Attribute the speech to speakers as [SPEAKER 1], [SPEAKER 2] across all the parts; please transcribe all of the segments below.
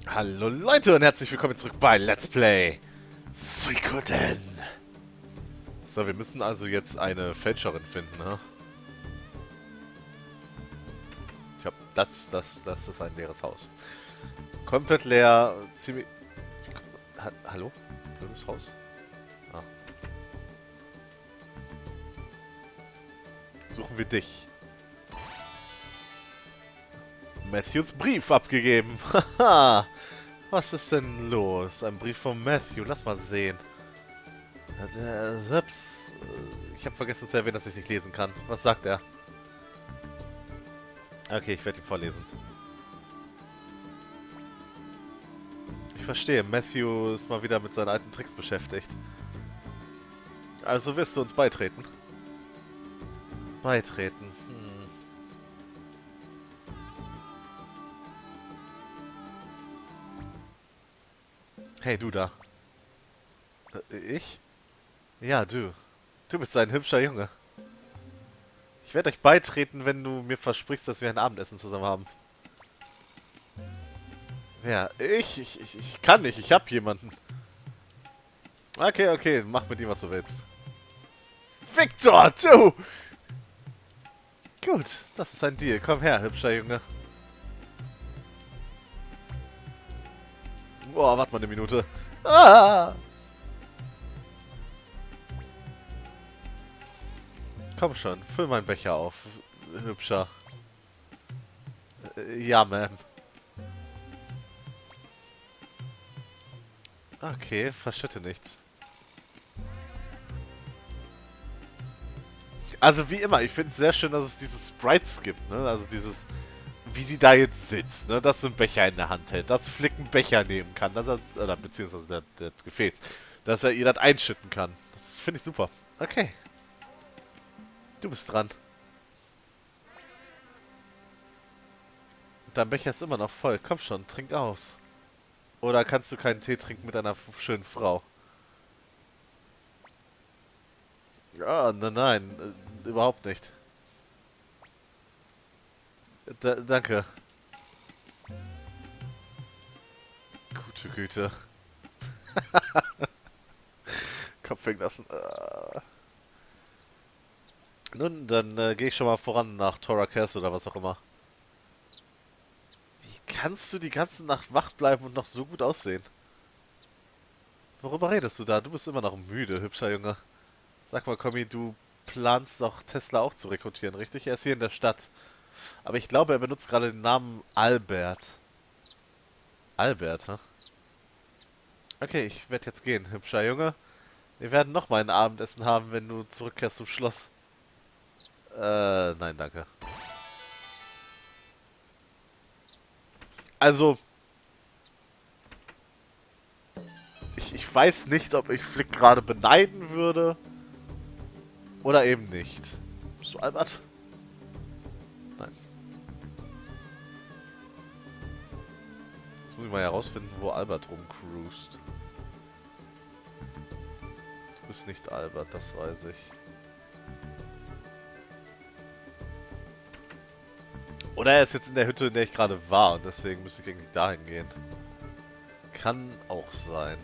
[SPEAKER 1] Hallo Leute und herzlich willkommen zurück bei Let's Play Suikoden. So, wir müssen also jetzt eine Fälscherin finden, ne? Ich glaube, das ist ein leeres Haus. Komplett leer, ziemlich... Hallo? Blödes Haus? Ah. Suchen wir dich. Matthews Brief abgegeben. Haha. Was ist denn los? Ein Brief von Matthew. Lass mal sehen. Selbst... Ich habe vergessen zu erwähnen, dass ich nicht lesen kann. Was sagt er? Okay, ich werde ihn vorlesen. Ich verstehe. Matthew ist mal wieder mit seinen alten Tricks beschäftigt. Also wirst du uns beitreten? Beitreten. Hey, du da. Ich? Ja, du. Du bist ein hübscher Junge. Ich werde euch beitreten, wenn du mir versprichst, dass wir ein Abendessen zusammen haben. Wer? Ich kann nicht. Ich hab jemanden. Okay, okay. Mach mit ihm, was du willst. Victor, du! Gut, das ist ein Deal. Komm her, hübscher Junge. Boah, warte mal eine Minute. Ah! Komm schon, füll meinen Becher auf, hübscher. Ja, Ma'am. Okay, verschütte nichts. Also wie immer, ich finde es sehr schön, dass es diese Sprites gibt, ne? Also dieses, wie sie da jetzt sitzt, ne? Dass sie einen Becher in der Hand hält, dass Flick einen Becher nehmen kann, dass er, oder beziehungsweise der Gefäß, dass er ihr das einschütten kann. Das finde ich super. Okay, du bist dran. Dein Becher ist immer noch voll. Komm schon, trink aus. Oder kannst du keinen Tee trinken mit einer schönen Frau? Ah, nein, überhaupt nicht. Danke. Gute Güte. Kopf hängen lassen. Nun, dann gehe ich schon mal voran nach Torakes oder was auch immer. Wie kannst du die ganze Nacht wach bleiben und noch so gut aussehen? Worüber redest du da? Du bist immer noch müde, hübscher Junge. Sag mal, Kommi, du planst doch Tesla auch zu rekrutieren, richtig? Er ist hier in der Stadt. Aber ich glaube, er benutzt gerade den Namen Albert. Albert, hä? Okay, ich werde jetzt gehen, hübscher Junge. Wir werden noch mal ein Abendessen haben, wenn du zurückkehrst zum Schloss. Nein, danke. Also, ich weiß nicht, ob ich Flick gerade beneiden würde oder eben nicht. Bist du Albert? Nein. Jetzt muss ich mal herausfinden, wo Albert rumcruist. Du bist nicht Albert, das weiß ich. Oder er ist jetzt in der Hütte, in der ich gerade war und deswegen müsste ich eigentlich dahin gehen. Kann auch sein.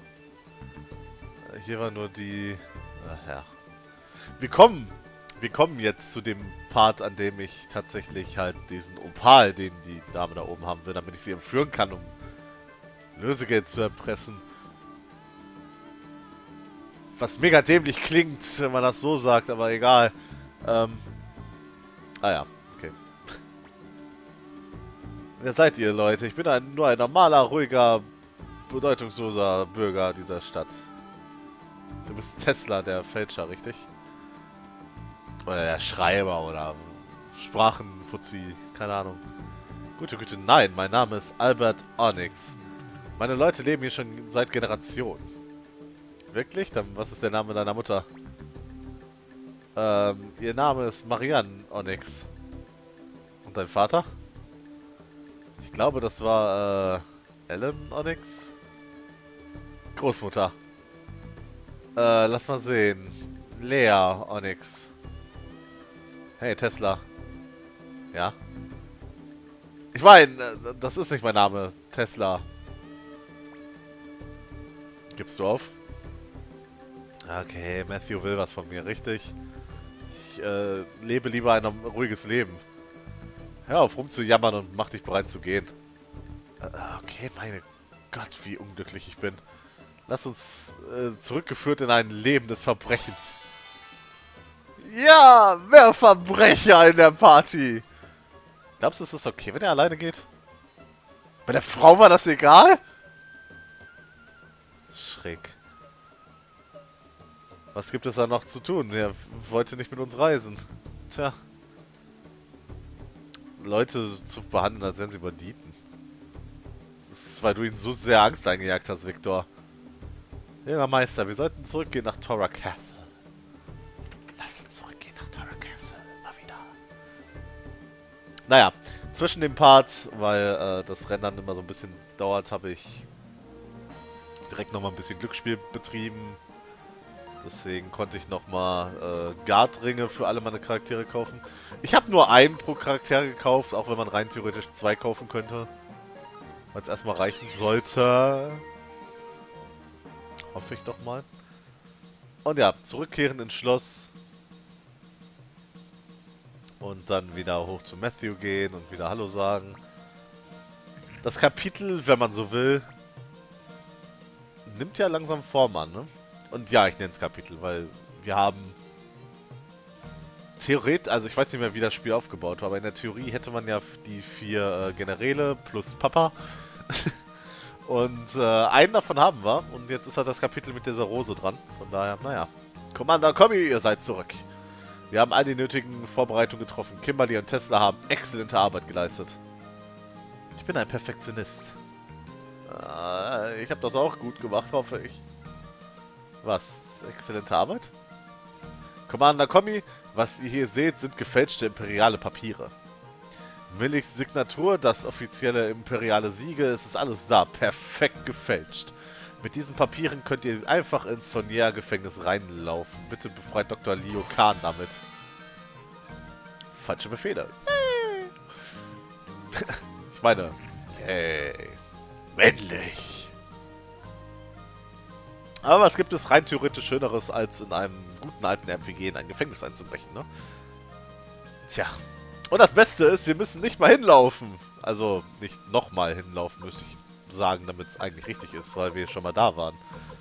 [SPEAKER 1] Hier war nur die... Ach ja. Wir kommen jetzt zu dem Part, an dem ich tatsächlich halt diesen Opal, den die Dame da oben haben will, damit ich sie entführen kann, um Lösegeld zu erpressen. Was mega dämlich klingt, wenn man das so sagt, aber egal. Ah ja, okay. Wer seid ihr, Leute? Ich bin nur ein normaler, ruhiger, bedeutungsloser Bürger dieser Stadt. Du bist Tesla, der Fälscher, richtig? Oder der Schreiber oder Sprachenfuzzi, keine Ahnung. Gute Güte, nein, mein Name ist Albert Onyx. Meine Leute leben hier schon seit Generationen. Wirklich? Dann was ist der Name deiner Mutter? Ihr Name ist Marianne Onyx. Und dein Vater? Ich glaube, das war, Ellen Onyx? Großmutter. Lass mal sehen. Lea Onyx. Hey, Tesla. Ja? Ich meine, das ist nicht mein Name. Tesla. Gibst du auf? Okay, Matthew will was von mir, richtig? Ich lebe lieber ein ruhiges Leben. Hör auf rumzujammern und mach dich bereit zu gehen. Okay, meine Gott, wie unglücklich ich bin. Lass uns zurückgeführt in ein Leben des Verbrechens. Ja, mehr Verbrecher in der Party. Glaubst du, ist das okay, wenn er alleine geht? Bei der Frau war das egal? Schräg. Was gibt es da noch zu tun? Er wollte nicht mit uns reisen. Tja. Leute zu behandeln, als wären sie Banditen. Das ist, weil du ihnen so sehr Angst eingejagt hast, Victor. Junger Meister, wir sollten zurückgehen nach Tora Castle. Lass uns zurückgehen nach Tora Castle. Mal wieder. Naja, zwischen dem Part, weil das Rennen immer so ein bisschen dauert, habe ich direkt nochmal ein bisschen Glücksspiel betrieben. Deswegen konnte ich nochmal Guard-Ringe für alle meine Charaktere kaufen. Ich habe nur einen pro Charakter gekauft, auch wenn man rein theoretisch 2 kaufen könnte. Weil es erstmal reichen sollte. Hoffe ich doch mal. Und ja, zurückkehren ins Schloss. Und dann wieder hoch zu Matthew gehen und wieder Hallo sagen. Das Kapitel, wenn man so will, nimmt ja langsam Form an, ne? Und ja, ich nenne es Kapitel, weil wir haben theoretisch, also ich weiß nicht mehr, wie das Spiel aufgebaut war, aber in der Theorie hätte man ja die 4 Generäle plus Papa. Und einen davon haben wir. Und jetzt ist halt das Kapitel mit dieser Rose dran. Von daher, naja. Commander Kommi, ihr seid zurück. Wir haben all die nötigen Vorbereitungen getroffen. Kimberly und Tesla haben exzellente Arbeit geleistet. Ich bin ein Perfektionist. Ich habe das auch gut gemacht, hoffe ich. Was? Exzellente Arbeit? Commander Kommi, was ihr hier seht, sind gefälschte imperiale Papiere. Millichs Signatur, das offizielle imperiale Siegel, es ist alles da. Perfekt gefälscht. Mit diesen Papieren könnt ihr einfach ins Sonier-Gefängnis reinlaufen. Bitte befreit Dr. Leo Khan damit. Falsche Befehle. Ich meine, yay. Männlich. Aber was gibt es rein theoretisch Schöneres, als in einem guten alten RPG in ein Gefängnis einzubrechen, ne? Tja. Und das Beste ist, wir müssen nicht mal hinlaufen. Also, nicht nochmal hinlaufen, müsste ich sagen, damit es eigentlich richtig ist, weil wir schon mal da waren.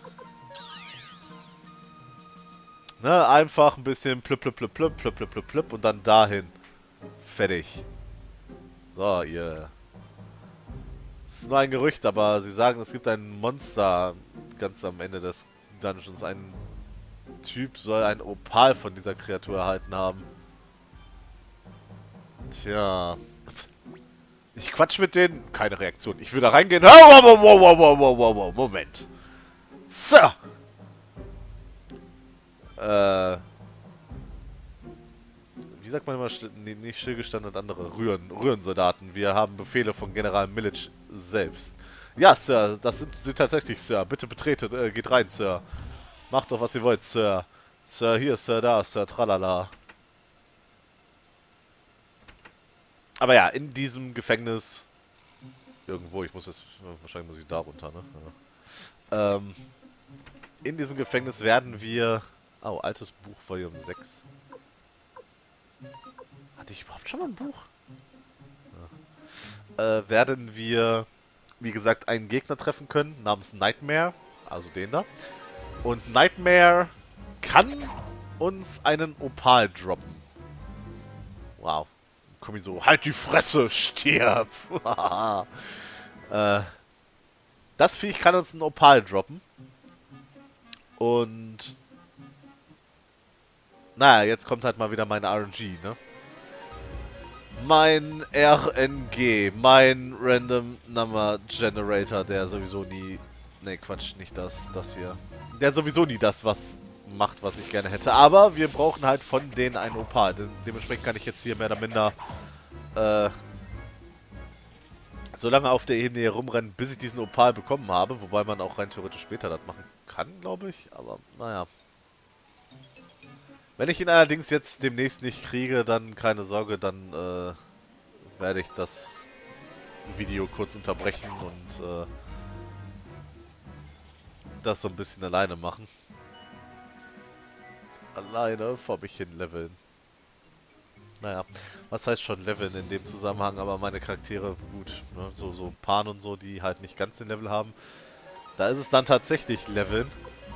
[SPEAKER 1] Ne, einfach ein bisschen plüpp, plüpp, plüpp, plüpp, plüpp, plüpp, plüpp, plüpp und dann dahin. Fertig. So, ihr... Es ist nur ein Gerücht, aber sie sagen, es gibt ein Monster ganz am Ende des Dungeons. Ein Typ soll ein Opal von dieser Kreatur erhalten haben. Tja. Ich quatsch mit denen. Keine Reaktion. Ich will da reingehen. Wow, wow, wow, wow, wow, wow, wow, wow. Moment. Sir! Wie sagt man immer, nee, nicht stillgestanden und andere Rührensoldaten. Wir haben Befehle von General Milic selbst. Ja, Sir, das sind sie tatsächlich, Sir. Bitte betretet, geht rein, Sir. Macht doch, was ihr wollt, Sir. Sir hier, Sir da, Sir tralala. Aber ja, in diesem Gefängnis... Irgendwo, ich muss jetzt... Wahrscheinlich muss ich da runter, ne? Ja. In diesem Gefängnis werden wir... Oh, altes Buch, Volume 6. Hatte ich überhaupt schon mal ein Buch? Ja. Werden wir, wie gesagt, einen Gegner treffen können, namens Nightmare. Also den da. Und Nightmare kann uns einen Opal droppen. Wow. Komm ich so, halt die Fresse, stirb! Das Viech kann uns einen Opal droppen. Und... Naja, jetzt kommt halt mal wieder mein RNG, ne? Mein RNG, mein Random Number Generator, der sowieso nie... Ne, Quatsch, nicht das hier. Der sowieso nie das, was macht, was ich gerne hätte. Aber wir brauchen halt von denen einen Opal. Dementsprechend kann ich jetzt hier mehr oder minder... so lange auf der Ebene hier rumrennen, bis ich diesen Opal bekommen habe. Wobei man auch rein theoretisch später das machen kann, glaube ich. Aber, naja. Wenn ich ihn allerdings jetzt demnächst nicht kriege, dann keine Sorge, dann werde ich das Video kurz unterbrechen und das so ein bisschen alleine machen. Alleine vor mich hin leveln. Naja, was heißt schon leveln in dem Zusammenhang, aber meine Charaktere, gut, ne, so Pan und so, die halt nicht ganz den Level haben. Da ist es dann tatsächlich leveln.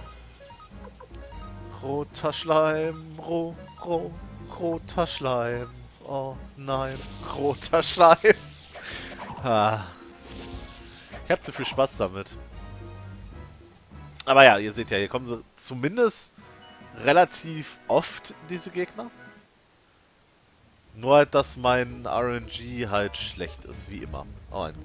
[SPEAKER 1] Roter Schleim, roter Schleim. Oh nein, roter Schleim. Ah. Ich hab zu viel Spaß damit. Aber ja, ihr seht ja, hier kommen sie zumindest relativ oft, diese Gegner. Nur halt, dass mein RNG halt schlecht ist, wie immer. Oh, ein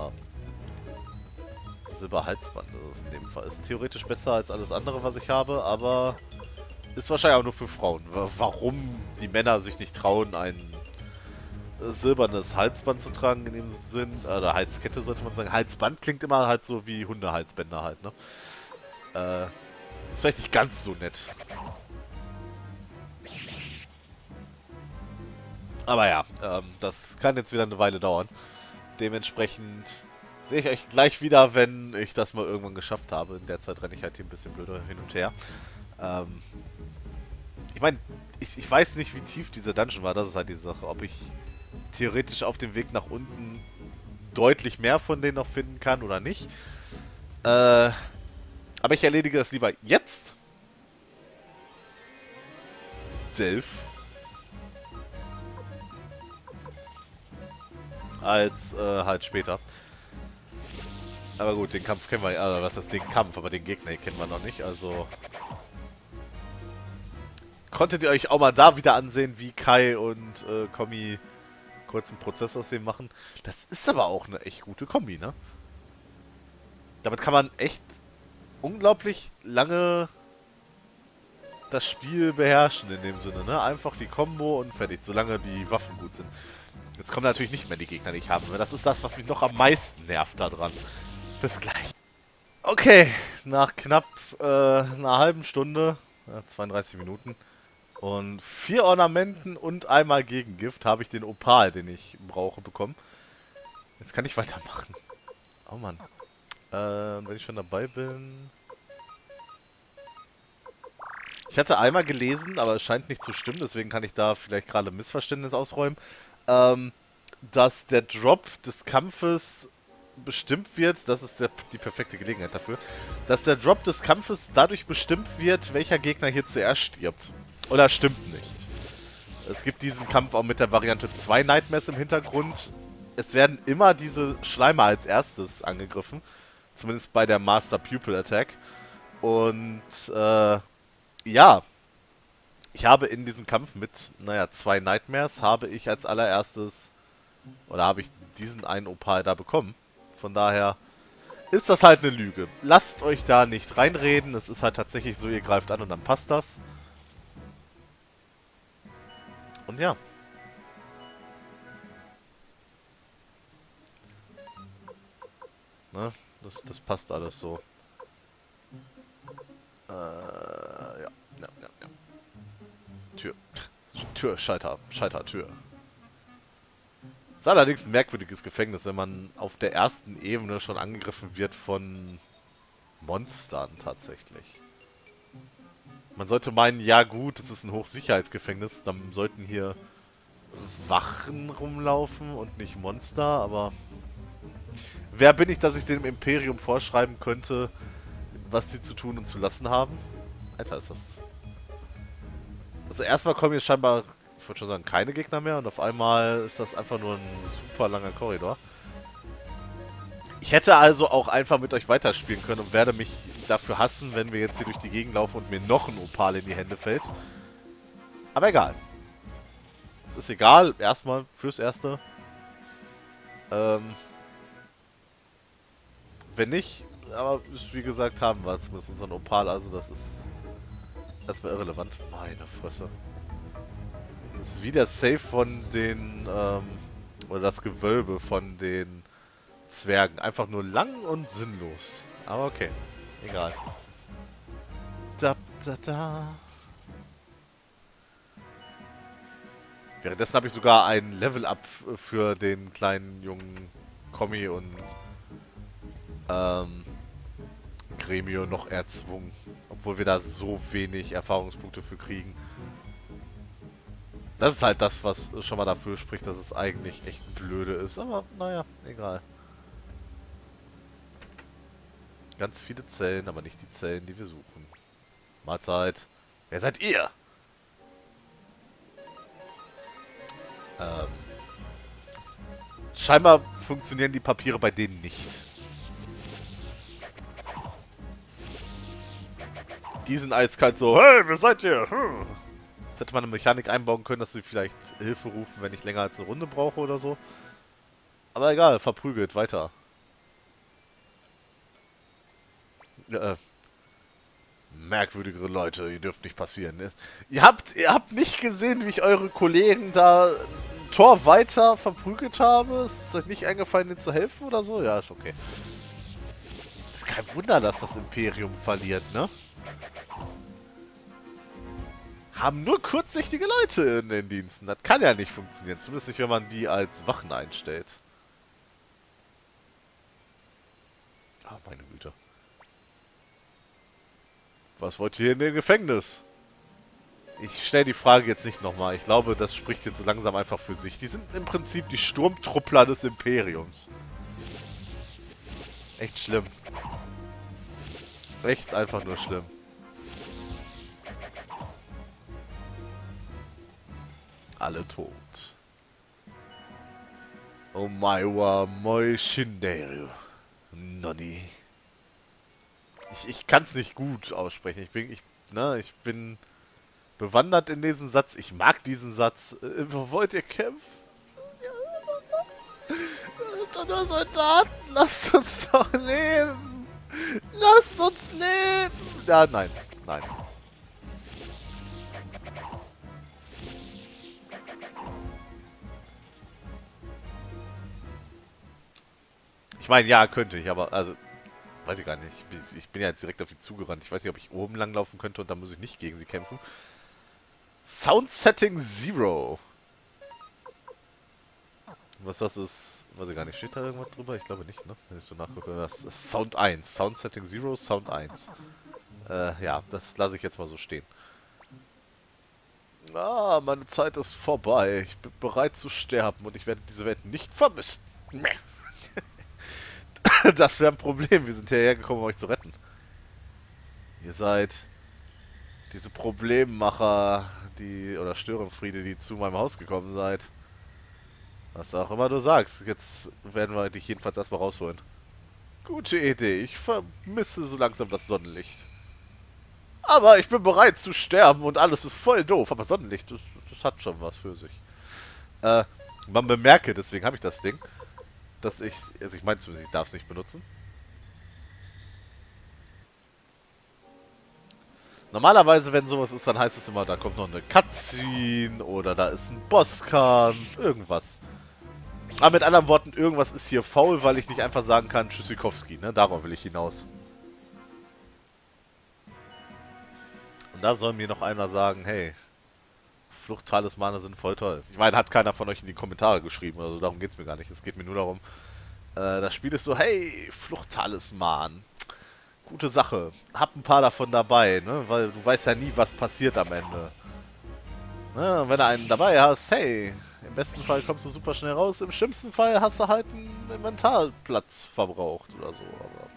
[SPEAKER 1] Silberhalsband ist es in dem Fall. Ist theoretisch besser als alles andere, was ich habe, aber ist wahrscheinlich auch nur für Frauen. Warum die Männer sich nicht trauen, ein silbernes Halsband zu tragen in dem Sinn, oder Halskette sollte man sagen. Halsband klingt immer halt so wie Hundehalsbänder halt, ne? Ist vielleicht nicht ganz so nett. Aber ja, das kann jetzt wieder eine Weile dauern. Dementsprechend sehe ich euch gleich wieder, wenn ich das mal irgendwann geschafft habe. In der Zeit renne ich halt hier ein bisschen blöder hin und her. Ich meine, ich weiß nicht, wie tief dieser Dungeon war. Das ist halt die Sache. Ob ich theoretisch auf dem Weg nach unten deutlich mehr von denen noch finden kann oder nicht. Aber ich erledige das lieber jetzt. Delph. Als halt später. Aber gut, den Kampf kennen wir ja. Was ist den Kampf? Aber den Gegner hier kennen wir noch nicht. Also konntet ihr euch auch mal da wieder ansehen, wie Kai und Kommi kurz einen Prozess aus dem machen. Das ist aber auch eine echt gute Kombi, ne? Damit kann man echt unglaublich lange das Spiel beherrschen in dem Sinne, ne? Einfach die Kombo und fertig, solange die Waffen gut sind. Jetzt kommen natürlich nicht mehr die Gegner, die ich habe. Das ist das, was mich noch am meisten nervt daran. Bis gleich. Okay, nach knapp einer halben Stunde, 32 Minuten und 4 Ornamenten und einmal Gegengift habe ich den Opal, den ich brauche, bekommen. Jetzt kann ich weitermachen. Oh Mann. Wenn ich schon dabei bin... Ich hatte einmal gelesen, aber es scheint nicht zu stimmen, deswegen kann ich da vielleicht gerade ein Missverständnis ausräumen, dass der Drop des Kampfes bestimmt wird, das ist die perfekte Gelegenheit dafür, dass der Drop des Kampfes dadurch bestimmt wird, welcher Gegner hier zuerst stirbt. Oder stimmt nicht. Es gibt diesen Kampf auch mit der Variante 2 Nightmares im Hintergrund. Es werden immer diese Schleimer als erstes angegriffen. Zumindest bei der Master Pupil Attack. Und, ja. Ich habe in diesem Kampf mit, naja, 2 Nightmares, habe ich als allererstes, oder habe ich diesen einen Opal da bekommen. Von daher ist das halt eine Lüge. Lasst euch da nicht reinreden. Es ist halt tatsächlich so, ihr greift an und dann passt das. Und ja. Ne? Das passt alles so. Ja. Tür, Schalter, Tür. Ist allerdings ein merkwürdiges Gefängnis, wenn man auf der ersten Ebene schon angegriffen wird von Monstern tatsächlich. Man sollte meinen, ja gut, es ist ein Hochsicherheitsgefängnis, dann sollten hier Wachen rumlaufen und nicht Monster, aber wer bin ich, dass ich dem Imperium vorschreiben könnte, was sie zu tun und zu lassen haben? Alter, ist das... Also erstmal kommen hier scheinbar, ich würde schon sagen, keine Gegner mehr und auf einmal ist das einfach nur ein super langer Korridor. Ich hätte also auch einfach mit euch weiterspielen können und werde mich dafür hassen, wenn wir jetzt hier durch die Gegend laufen und mir noch ein Opal in die Hände fällt. Aber egal. Es ist egal, erstmal fürs Erste. Wenn nicht, aber wie gesagt, haben wir zumindest unseren Opal, also das ist erstmal irrelevant. Meine Fresse. Das ist wie der Safe von den, oder das Gewölbe von den Zwergen. Einfach nur lang und sinnlos. Aber okay. Egal. Da. Währenddessen habe ich sogar ein Level-Up für den kleinen jungen Kommi und Gremio noch erzwungen. Obwohl wir da so wenig Erfahrungspunkte für kriegen. Das ist halt das, was schon mal dafür spricht, dass es eigentlich echt blöde ist. Aber naja, egal. Ganz viele Zellen, aber nicht die Zellen, die wir suchen. Mahlzeit. Wer seid ihr? Scheinbar funktionieren die Papiere bei denen nicht. Die sind eiskalt so, hey, wer seid ihr? Jetzt hätte man eine Mechanik einbauen können, dass sie vielleicht Hilfe rufen, wenn ich länger als eine Runde brauche oder so. Aber egal, verprügelt, weiter. Merkwürdigere Leute, ihr dürft nicht passieren. Ihr habt nicht gesehen, wie ich eure Kollegen da ein Tor weiter verprügelt habe? Ist euch nicht eingefallen, denen zu helfen oder so? Ja, ist okay. Das ist kein Wunder, dass das Imperium verliert, ne? Haben nur kurzsichtige Leute in den Diensten. Das kann ja nicht funktionieren. Zumindest nicht, wenn man die als Wachen einstellt. Ah, meine Güte. Was wollt ihr hier in dem Gefängnis? Ich stelle die Frage jetzt nicht nochmal. Ich glaube, das spricht jetzt so langsam einfach für sich. Die sind im Prinzip die Sturmtruppler des Imperiums. Echt schlimm. Echt einfach nur schlimm. Alle tot. Omaiwa moi Shinderu. Nonni. Ich kann es nicht gut aussprechen. Ich bin bewandert in diesem Satz. Ich mag diesen Satz. Wollt ihr kämpfen? Wir sind doch nur Soldaten. Lasst uns doch leben. Lasst uns leben. Ja, nein. Nein. Ich meine, ja, könnte ich, aber, also, weiß ich gar nicht. Ich bin ja jetzt direkt auf die zugerannt. Ich weiß nicht, ob ich oben langlaufen könnte und dann muss ich nicht gegen sie kämpfen. Sound Setting Zero. Was das ist, weiß ich gar nicht. Steht da irgendwas drüber? Ich glaube nicht, ne? Wenn ich so nachgucke. Das ist Sound 1. Sound Setting Zero, Sound 1. Ja, das lasse ich jetzt mal so stehen. Ah, meine Zeit ist vorbei. Ich bin bereit zu sterben und ich werde diese Welt nicht vermissen. Meh. Das wäre ein Problem. Wir sind hierher gekommen, um euch zu retten. Ihr seid diese Problemmacher, oder Störenfriede, die zu meinem Haus gekommen seid. Was auch immer du sagst. Jetzt werden wir dich jedenfalls erstmal rausholen. Gute Idee. Ich vermisse so langsam das Sonnenlicht. Aber ich bin bereit zu sterben und alles ist voll doof. Aber Sonnenlicht, das hat schon was für sich. Man bemerke, deswegen habe ich das Ding, dass also ich meine zumindest, ich darf es nicht benutzen. Normalerweise, wenn sowas ist, dann heißt es immer, da kommt noch eine Cutscene oder da ist ein Bosskampf, irgendwas. Aber mit anderen Worten, irgendwas ist hier faul, weil ich nicht einfach sagen kann, Tschüssikowski, ne? Darauf will ich hinaus. Und da soll mir noch einer sagen, hey, Fluchttalismane sind voll toll. Ich meine, hat keiner von euch in die Kommentare geschrieben, also darum geht es mir gar nicht. Es geht mir nur darum, das Spiel ist so, hey, Fluchttalisman. Gute Sache. Hab ein paar davon dabei, ne? Weil du weißt ja nie, was passiert am Ende. Ne? Und wenn du einen dabei hast, hey, im besten Fall kommst du super schnell raus, im schlimmsten Fall hast du halt einen Inventarplatz verbraucht oder so. Aber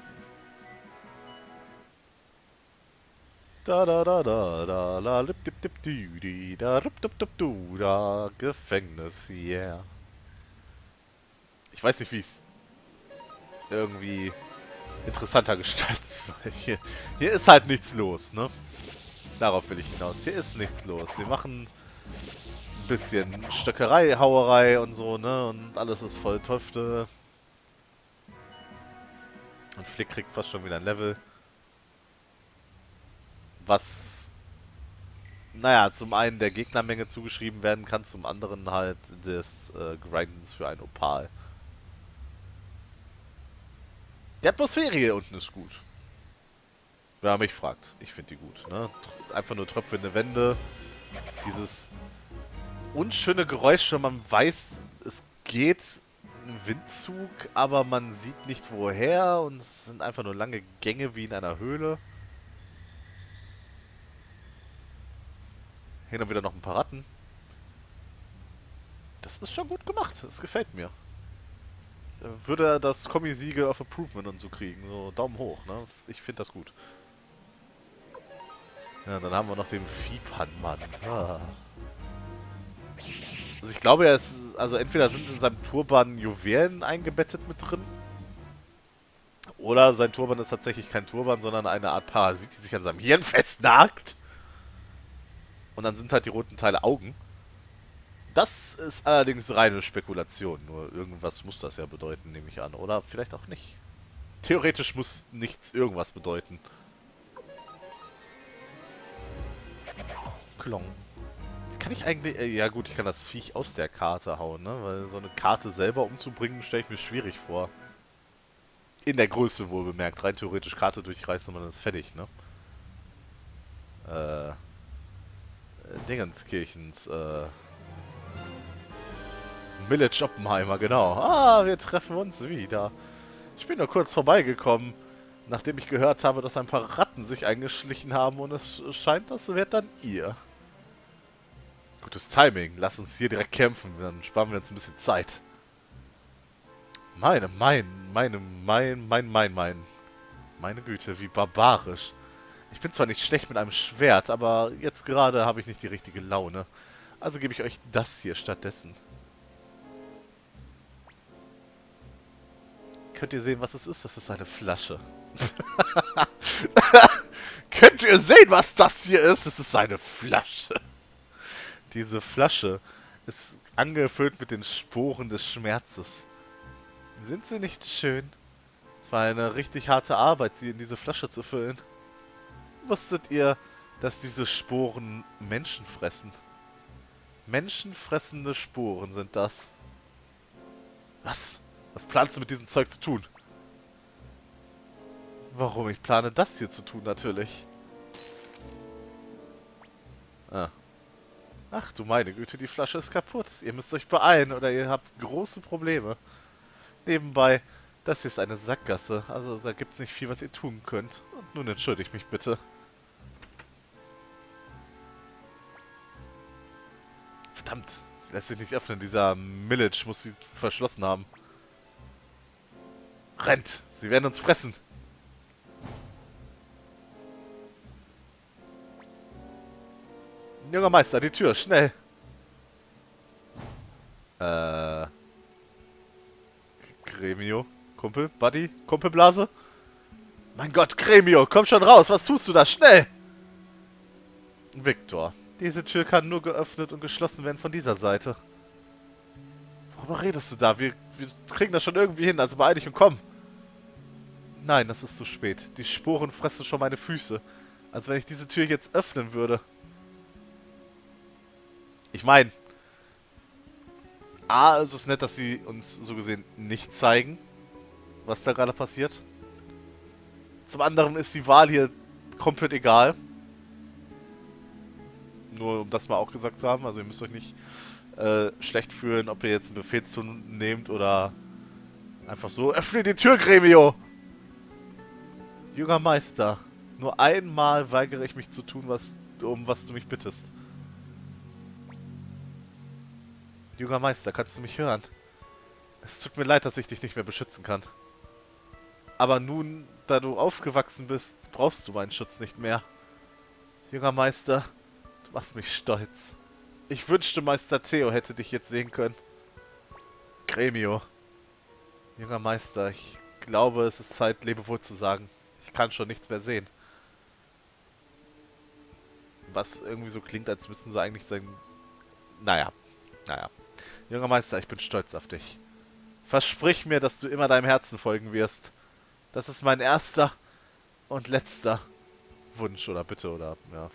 [SPEAKER 1] Gefängnis, yeah. Ich weiß nicht, wie ich es irgendwie interessanter gestalten soll. Hier ist halt nichts los, ne? Darauf will ich hinaus. Hier ist nichts los. Wir machen ein bisschen Stöckerei, Hauerei und so, ne? Und alles ist voll Töfte. Und Flick kriegt fast schon wieder ein Level. Was, naja, zum einen der Gegnermenge zugeschrieben werden kann, zum anderen halt des Grindens für ein Opal. Die Atmosphäre hier unten ist gut. Wer mich fragt, ich finde die gut. Ne? Einfach nur tröpfelnde Wände. Dieses unschöne Geräusch, wenn man weiß, es geht ein Windzug, aber man sieht nicht woher und es sind einfach nur lange Gänge wie in einer Höhle. Hin und wieder noch ein paar Ratten. Das ist schon gut gemacht, das gefällt mir. Würde er das Kommi-Siegel of Improvement und so kriegen, so Daumen hoch, ne? Ich finde das gut. Ja, dann haben wir noch den Viehpannmann. Ah. Also ich glaube, er ist, also entweder sind in seinem Turban Juwelen eingebettet mit drin, oder sein Turban ist tatsächlich kein Turban, sondern eine Art Parasit, die sich an seinem Hirn festnagt. Und dann sind halt die roten Teile Augen. Das ist allerdings reine Spekulation, nur irgendwas muss das ja bedeuten, nehme ich an, oder vielleicht auch nicht. Theoretisch muss nichts irgendwas bedeuten. Klong. Kann ich eigentlich... ja gut, ich kann das Viech aus der Karte hauen, ne? Weil so eine Karte selber umzubringen, stelle ich mir schwierig vor. In der Größe wohl bemerkt. Rein theoretisch Karte durchreißen und man ist fertig, ne? Dingenskirchens, Village Oppenheimer, genau. Ah, wir treffen uns wieder. Ich bin nur kurz vorbeigekommen, nachdem ich gehört habe, dass ein paar Ratten sich eingeschlichen haben und es scheint, das wird dann ihr. Gutes Timing. Lass uns hier direkt kämpfen, dann sparen wir uns ein bisschen Zeit. Meine Güte, wie barbarisch. Ich bin zwar nicht schlecht mit einem Schwert, aber jetzt gerade habe ich nicht die richtige Laune. Also gebe ich euch das hier stattdessen. Könnt ihr sehen, was es ist? Das ist eine Flasche. Könnt ihr sehen, was das hier ist? Es ist eine Flasche. Diese Flasche ist angefüllt mit den Sporen des Schmerzes. Sind sie nicht schön? Es war eine richtig harte Arbeit, sie in diese Flasche zu füllen. Wusstet ihr, dass diese Sporen Menschen fressen? Menschenfressende Sporen sind das. Was? Was planst du mit diesem Zeug zu tun? Warum? Ich plane das hier zu tun, natürlich. Ah. Ach du meine Güte, die Flasche ist kaputt. Ihr müsst euch beeilen oder ihr habt große Probleme. Nebenbei, das hier ist eine Sackgasse. Also da gibt es nicht viel, was ihr tun könnt. Und nun entschuldigt mich bitte. Verdammt, sie lässt sich nicht öffnen. Dieser Millage muss sie verschlossen haben. Rennt! Sie werden uns fressen! Junger Meister, die Tür, schnell! Gremio? Kumpel? Buddy? Kumpelblase? Mein Gott, Gremio, komm schon raus! Was tust du da? Schnell! Victor, diese Tür kann nur geöffnet und geschlossen werden von dieser Seite. Worüber redest du da? Wir kriegen das schon irgendwie hin, also beeil dich und komm! Nein, das ist zu spät. Die Sporen fressen schon meine Füße. Als wenn ich diese Tür jetzt öffnen würde. Ich meine, A, es ist nett, dass sie uns so gesehen nicht zeigen, was da gerade passiert. Zum anderen ist die Wahl hier komplett egal. Nur um das mal auch gesagt zu haben. Also ihr müsst euch nicht schlecht fühlen, ob ihr jetzt einen Befehl nehmt oder einfach so. Öffne die Tür, Gremio! Junger Meister, nur einmal weigere ich mich zu tun, um was du mich bittest. Junger Meister, kannst du mich hören? Es tut mir leid, dass ich dich nicht mehr beschützen kann. Aber nun, da du aufgewachsen bist, brauchst du meinen Schutz nicht mehr. Junger Meister, du machst mich stolz. Ich wünschte, Meister Theo hätte dich jetzt sehen können. Gremio. Junger Meister, ich glaube, es ist Zeit, Lebewohl zu sagen. Ich kann schon nichts mehr sehen. Was irgendwie so klingt, als müssten sie eigentlich sein... Naja. Junger Meister, ich bin stolz auf dich. Versprich mir, dass du immer deinem Herzen folgen wirst. Das ist mein erster und letzter Wunsch oder Bitte oder... ja.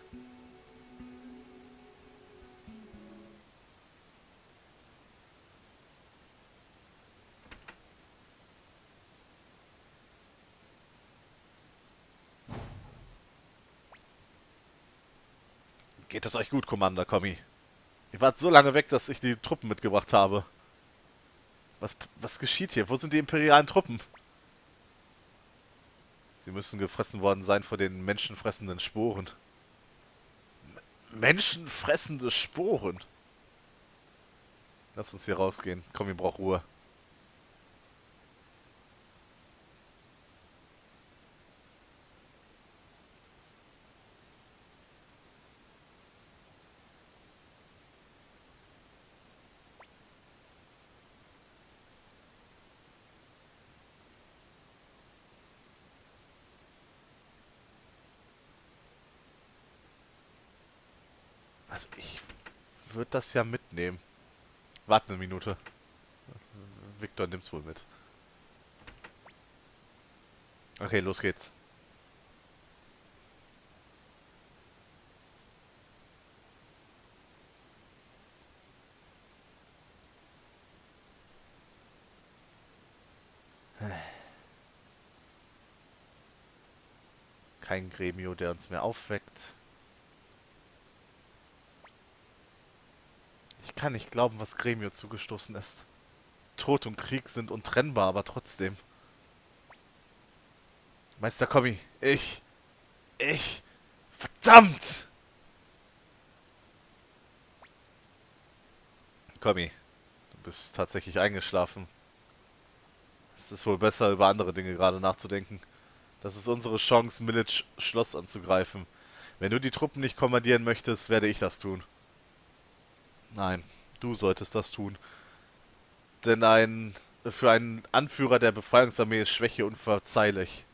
[SPEAKER 1] Geht es euch gut, Commander Kommi? Ihr wart so lange weg, dass ich die Truppen mitgebracht habe. Was geschieht hier? Wo sind die imperialen Truppen? Sie müssen gefressen worden sein von den menschenfressenden Sporen. Menschenfressende Sporen? Lass uns hier rausgehen. Komm, wir brauchen Ruhe. Also ich würde das ja mitnehmen. Warte eine Minute. Victor nimmt's wohl mit. Okay, los geht's. Kein Gremio, der uns mehr aufweckt. Ich kann nicht glauben, was Gremio zugestoßen ist. Tod und Krieg sind untrennbar, aber trotzdem. Meister Kommi, verdammt! Kommi, du bist tatsächlich eingeschlafen. Es ist wohl besser, über andere Dinge gerade nachzudenken. Das ist unsere Chance, Militch Schloss anzugreifen. Wenn du die Truppen nicht kommandieren möchtest, werde ich das tun. Nein, du solltest das tun. Denn für einen Anführer der Befreiungsarmee ist Schwäche unverzeihlich.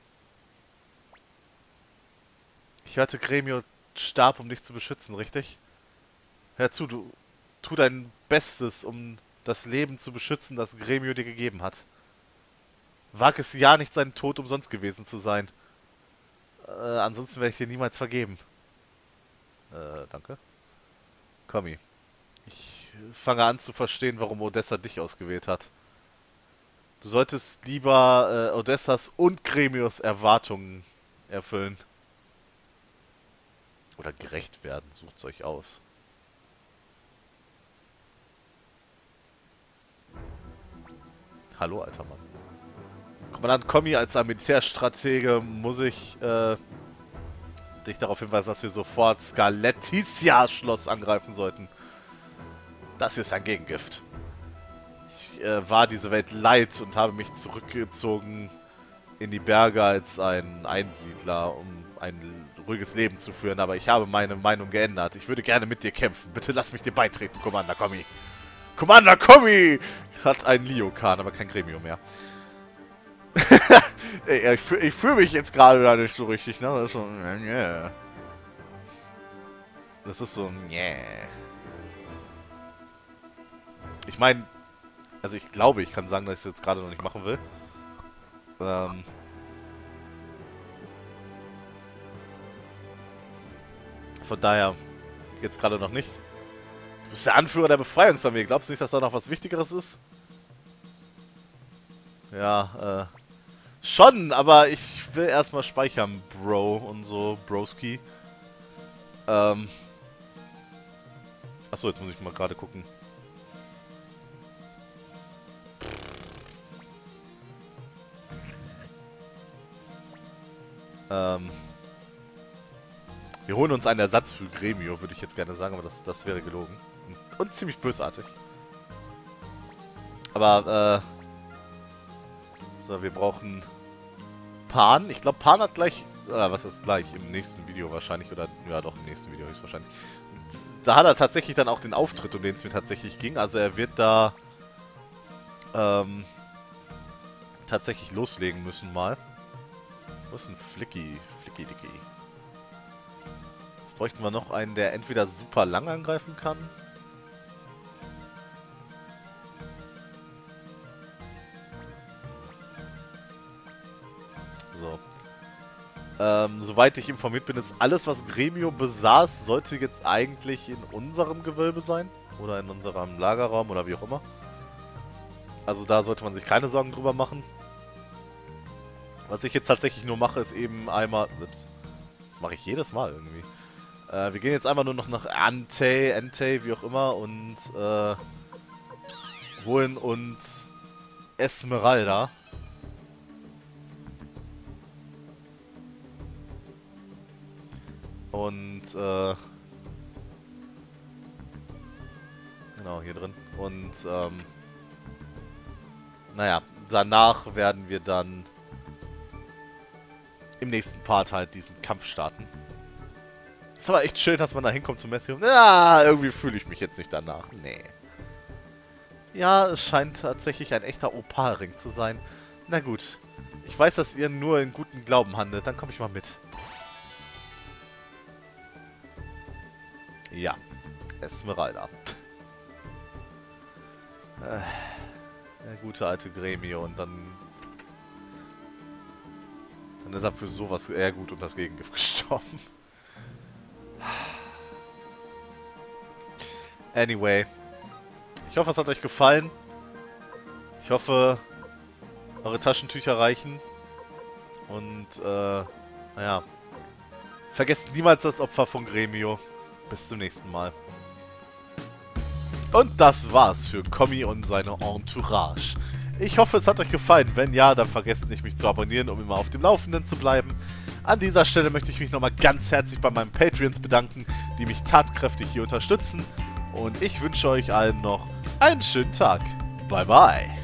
[SPEAKER 1] Ich hörte, Gremio starb, um dich zu beschützen, richtig? Hör zu, du tu dein Bestes, um das Leben zu beschützen, das Gremio dir gegeben hat. Wag es ja nicht, sein Tod umsonst gewesen zu sein. Ansonsten werde ich dir niemals vergeben. Danke. Kommi. Ich fange an zu verstehen, warum Odessa dich ausgewählt hat. Du solltest lieber Odessas und Gremios Erwartungen erfüllen. Oder gerecht werden, sucht's euch aus. Hallo, alter Mann. Kommandant Kommi, als ein Militärstratege muss ich dich darauf hinweisen, dass wir sofort Scarleticia-Schloss angreifen sollten. Das hier ist ein Gegengift. Ich war diese Welt leid und habe mich zurückgezogen in die Berge als ein Einsiedler, um ein ruhiges Leben zu führen, aber ich habe meine Meinung geändert. Ich würde gerne mit dir kämpfen. Bitte lass mich dir beitreten, Commander Kommi. Commander Kommi hat einen Liokan, aber kein Gremio mehr. Ey, ich fühle mich jetzt gerade da nicht so richtig, ne? Das ist so, yeah. Das ist so, yeah. Ich meine, also ich glaube, ich kann sagen, dass ich es jetzt gerade noch nicht machen will. Von daher, jetzt gerade noch nicht. Du bist der Anführer der Befreiungsarmee. Glaubst du nicht, dass da noch was Wichtigeres ist? Ja, schon, aber ich will erstmal speichern, Bro und so, Broski. Achso, jetzt muss ich mal gerade gucken. Wir holen uns einen Ersatz für Gremio, würde ich jetzt gerne sagen, aber das wäre gelogen. Und ziemlich bösartig. Aber, so, wir brauchen Pan. Ich glaube, Pan hat gleich, was ist gleich? Im nächsten Video wahrscheinlich, oder, ja doch, im nächsten Video höchstwahrscheinlich. Da hat er tatsächlich dann auch den Auftritt, um den es mir tatsächlich ging. Also er wird da, tatsächlich loslegen müssen mal. Wo ist ein Flicky? Flicky-Dicky. Jetzt bräuchten wir noch einen, der entweder super lang angreifen kann. So. Soweit ich informiert bin, ist alles, was Gremio besaß, sollte jetzt eigentlich in unserem Gewölbe sein. Oder in unserem Lagerraum oder wie auch immer. Also da sollte man sich keine Sorgen drüber machen. Was ich jetzt tatsächlich nur mache, ist eben einmal... Ups. Das mache ich jedes Mal irgendwie. Wir gehen jetzt einmal nur noch nach Entei, wie auch immer, und holen uns Esmeralda. Und, genau, hier drin. Und, naja, danach werden wir dann im nächsten Part halt diesen Kampf starten. Ist aber echt schön, dass man da hinkommt zu Matthew. Ja, irgendwie fühle ich mich jetzt nicht danach. Nee. Ja, es scheint tatsächlich ein echter Opalring zu sein. Na gut. Ich weiß, dass ihr nur in guten Glauben handelt. Dann komme ich mal mit. Ja. Esmeralda. Der gute alte Gremio. Und dann ist er für sowas eher gut und das Gegengift gestorben. Anyway. Ich hoffe, es hat euch gefallen. Ich hoffe, eure Taschentücher reichen. Und, naja. Vergesst niemals das Opfer von Gremio. Bis zum nächsten Mal. Und das war's für Kommi und seine Entourage. Ich hoffe, es hat euch gefallen. Wenn ja, dann vergesst nicht, mich zu abonnieren, um immer auf dem Laufenden zu bleiben. An dieser Stelle möchte ich mich nochmal ganz herzlich bei meinen Patreons bedanken, die mich tatkräftig hier unterstützen. Und ich wünsche euch allen noch einen schönen Tag. Bye bye.